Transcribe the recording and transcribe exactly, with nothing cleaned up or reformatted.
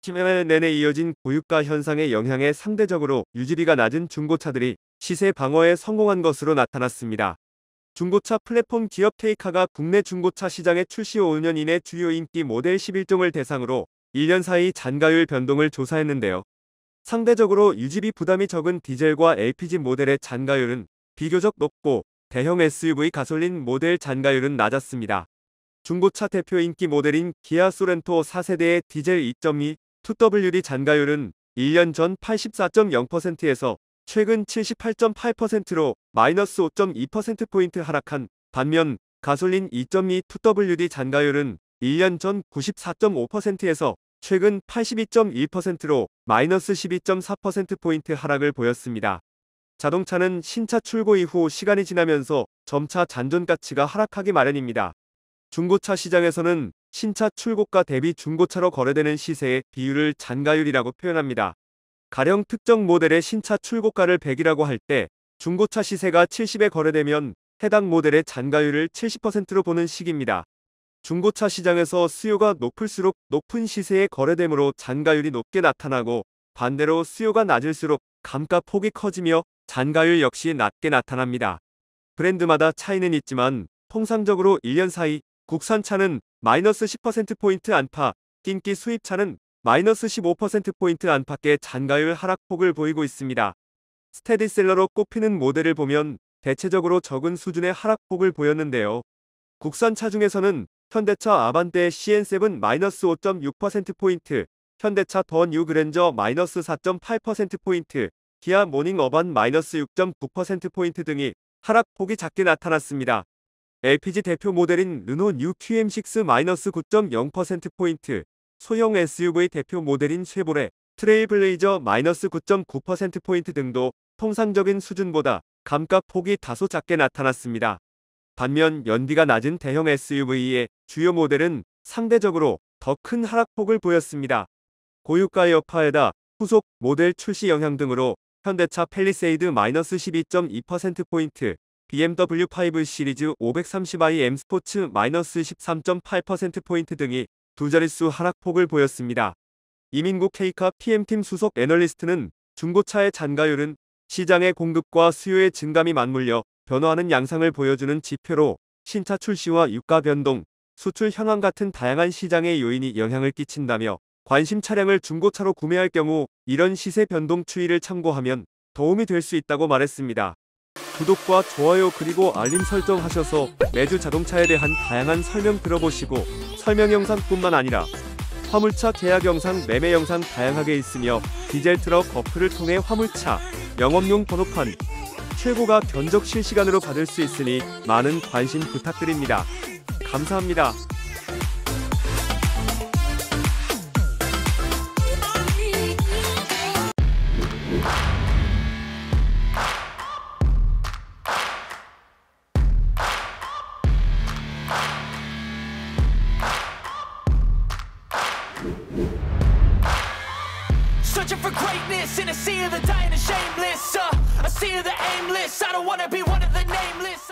십 년 내내 이어진 고유가 현상의 영향에 상대적으로 유지비가 낮은 중고차들이 시세 방어에 성공한 것으로 나타났습니다. 중고차 플랫폼 기업 테이카가 국내 중고차 시장에 출시 후 오 년 이내 주요 인기 모델 십일 종을 대상으로 일 년 사이 잔가율 변동을 조사했는데요. 상대적으로 유지비 부담이 적은 디젤과 엘피지 모델의 잔가율은 비교적 높고 대형 에스유브이 가솔린 모델 잔가율은 낮았습니다. 중고차 대표 인기 모델인 기아 소렌토 사 세대의 디젤 이 점 이 투 더블유디 잔가율은 일 년 전 팔십사 점 영 퍼센트에서 최근 칠십팔 점 팔 퍼센트로 마이너스 오 점 이 퍼센트포인트 하락한 반면 가솔린 이 점 이 투 더블유디 잔가율은 일 년 전 구십사 점 오 퍼센트에서 최근 팔십이 점 일 퍼센트로 마이너스 십이 점 사 퍼센트포인트 하락을 보였습니다. 자동차는 신차 출고 이후 시간이 지나면서 점차 잔존 가치가 하락하기 마련입니다. 중고차 시장에서는 신차 출고가 대비 중고차로 거래되는 시세의 비율을 잔가율이라고 표현합니다. 가령 특정 모델의 신차 출고가를 백이라고 할 때 중고차 시세가 칠십에 거래되면 해당 모델의 잔가율을 칠십 퍼센트로 보는 식입니다. 중고차 시장에서 수요가 높을수록 높은 시세에 거래되므로 잔가율이 높게 나타나고 반대로 수요가 낮을수록 감가 폭이 커지며 잔가율 역시 낮게 나타납니다. 브랜드마다 차이는 있지만 통상적으로 일 년 사이 국산차는 마이너스 십 퍼센트포인트 안팎, 인기 수입차는 마이너스 십오 퍼센트포인트 안팎의 잔가율 하락폭을 보이고 있습니다. 스테디셀러로 꼽히는 모델을 보면 대체적으로 적은 수준의 하락폭을 보였는데요. 국산차 중에서는 현대차 아반떼 씨엔 세븐 마이너스 오 점 육 퍼센트포인트, 현대차 더 뉴 그랜저 마이너스 사 점 팔 퍼센트포인트, 기아 모닝 어반 마이너스 육 점 구 퍼센트포인트 등이 하락폭이 작게 나타났습니다. 엘피지 대표 모델인 르노 뉴 큐엠 식스 마이너스 구 점 영 퍼센트포인트, 소형 에스유브이 대표 모델인 쉐보레 트레일블레이저 마이너스 구 점 구 퍼센트포인트 등도 통상적인 수준보다 감가폭이 다소 작게 나타났습니다. 반면 연비가 낮은 대형 에스유브이의 주요 모델은 상대적으로 더 큰 하락폭을 보였습니다. 고유가 여파에다 후속 모델 출시 영향 등으로 현대차 팰리세이드 마이너스 십이 점 이 퍼센트포인트, 비엠더블유 오 시리즈 오백삼십 아이 엠 스포츠 마이너스 십삼 점 팔 퍼센트포인트 등이 두 자릿수 하락폭을 보였습니다. 이민국 케이카 피엠팀 수석 애널리스트는 중고차의 잔가율은 시장의 공급과 수요의 증감이 맞물려 변화하는 양상을 보여주는 지표로 신차 출시와 유가 변동, 수출 현황 같은 다양한 시장의 요인이 영향을 끼친다며 관심 차량을 중고차로 구매할 경우 이런 시세 변동 추이를 참고하면 도움이 될 수 있다고 말했습니다. 구독과 좋아요 그리고 알림 설정하셔서 매주 자동차에 대한 다양한 설명 들어보시고 설명 영상뿐만 아니라 화물차 계약 영상, 매매 영상 다양하게 있으며 디젤 트럭 어플을 통해 화물차, 영업용 번호판, 최고가 견적 실시간으로 받을 수 있으니 많은 관심 부탁드립니다. 감사합니다. Searching for greatness in a sea of the dying and shameless. uh, A sea of the aimless. I don't wanna be one of the nameless.